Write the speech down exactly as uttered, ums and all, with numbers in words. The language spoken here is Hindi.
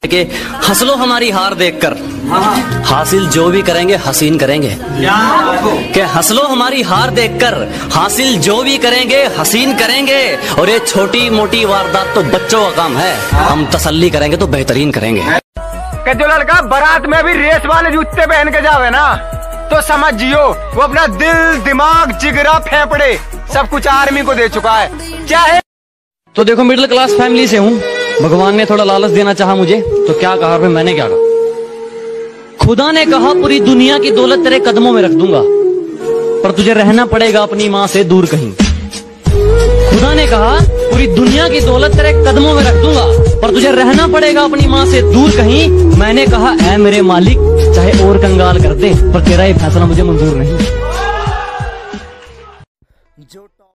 कि हंस लो हमारी हार देखकर, हासिल जो भी करेंगे हसीन करेंगे। कि हंस लो हमारी हार देखकर, हासिल जो भी करेंगे हसीन करेंगे। और ये छोटी मोटी वारदात तो बच्चों का काम है, हम तसल्ली करेंगे तो बेहतरीन करेंगे। कि जो लड़का बारात में भी रेस वाले जूते पहन के जावे ना, तो समझ जियो वो अपना दिल दिमाग जिगरा फेफड़े सब कुछ आर्मी को दे चुका है। क्या है तो देखो, मिडिल क्लास फैमिली से हूँ, भगवान ने थोड़ा लालच देना चाहा मुझे, तो क्या कहा फिर मैंने क्या कहा। खुदा ने कहा पूरी दुनिया की दौलत तेरे कदमों में रख दूंगा, पर तुझे रहना पड़ेगा अपनी माँ से दूर कहीं। खुदा ने कहा पूरी दुनिया की दौलत तेरे कदमों में रख दूंगा, पर तुझे रहना पड़ेगा अपनी माँ से दूर कहीं। मैंने कहा ऐ मेरे मालिक, चाहे और कंगाल कर दे, पर तेरा ये फैसला मुझे मंजूर नहीं।